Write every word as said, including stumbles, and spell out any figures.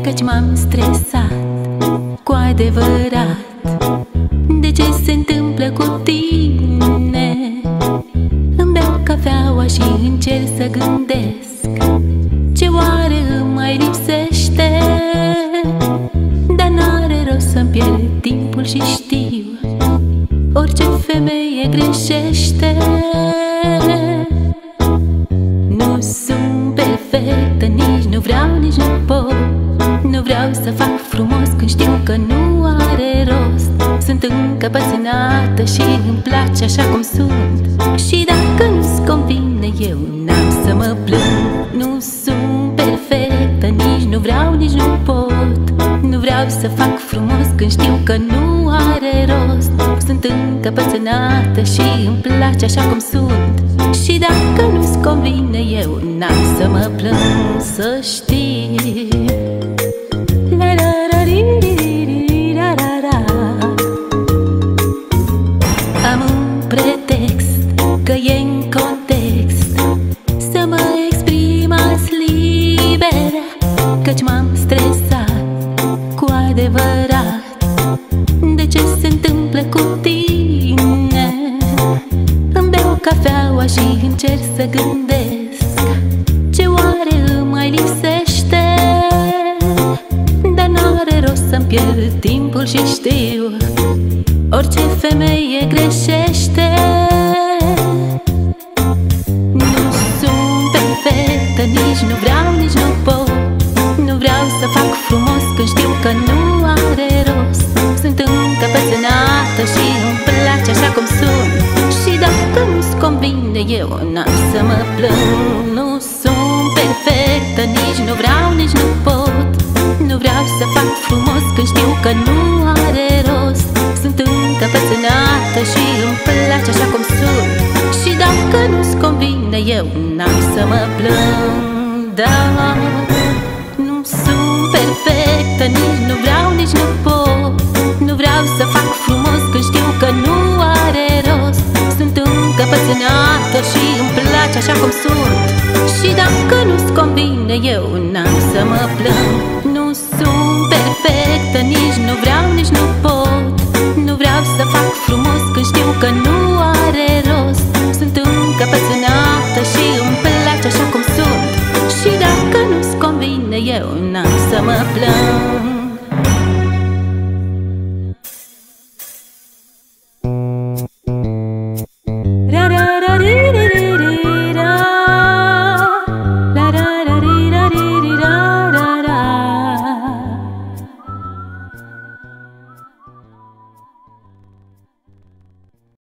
căci m-am stresat cu adevărat. De ce se întâmplă cu tine? Îmi beau cafeaua și încerc să gândesc ce oare îmi mai lipsește. Dar n-are rost să-mi pierd timpul și știu orice femeie greșește. Nu sunt perfectă, nici nu vreau, nici nu pot. Nu vreau să fac frumos când știu că nu are rost. Sunt încăpățânată și îmi place așa cum sunt. Și dacă nu-ți convine, eu n-am să mă plâng. Nu sunt perfectă, nici nu vreau, nici nu pot. Nu vreau să fac frumos când știu că nu are rost. Sunt încăpățânată și îmi place așa cum sunt. Și dacă nu-ți convine, eu n-am să mă plâng, să știi. Am un pretext că e în context să mă exprim azi liber, căci m-am stresat cu adevărat. De ce se întâmplă cu tine? Îmi beau cafeaua și încerc să gândesc ce oare îmi mai lipsește. Dar n-are rost să-mi pierd timpul și știu orice femeie greșește. Nu sunt perfectă, nici nu vreau, nici nu pot. Nu vreau să fac frumos când știu că nu are rost. Sunt încăpățânată și îmi place așa cum sunt. Și dacă nu-ți convine, eu n-am să mă plâng. Nu sunt perfectă, nici nu vreau, nici nu pot. Nu vreau să fac frumos când știu că nu are rost. Sunt încăpățânată și îmi place așa cum sunt. Și dacă nu-ți convine, eu n-am să mă plâng. Da, nu sunt perfectă, nici nu vreau, nici nu pot. Nu vreau să fac frumos când știu că nu are rost. Sunt încăpățânată și îmi place așa cum sunt. Și dacă nu-ți convine, eu n-am să mă plâng. Nu sunt perfectă, nici nu vreau, nici nu pot. Nu vreau să fac frumos când știu că nu are rost. Sunt încăpățânată și îmi place așa cum sunt. Și dacă nu-ți convine, eu n-am să mă plâng.